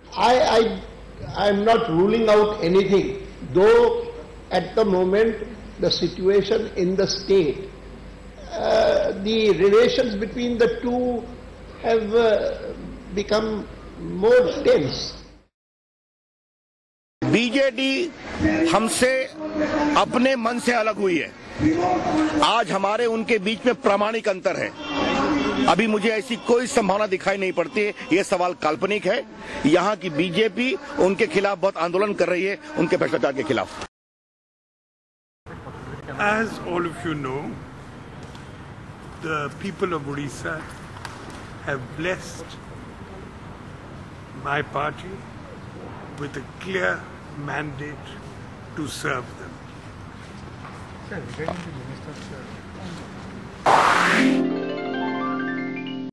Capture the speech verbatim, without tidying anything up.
I, I, I'm not ruling out anything, though at the moment the situation in the state, uh, the relations between the two have uh, become more tense. BJD हमसे अपने मन से अलग हुई है। आज हमारे उनके बीच में प्रामाणिक अंतर है। अभी मुझे ऐसी कोई संभावना दिखाई नहीं पड़ती है। ये सवाल काल्पनिक है। यहाँ की बीजेपी उनके खिलाफ बहुत आंदोलन कर रही है, उनके भ्रष्टाचार के खिलाफ। As all of you know, the people of Orissa have blessed my party with a clear mandate to serve them. Sir, regarding the ministers, sir.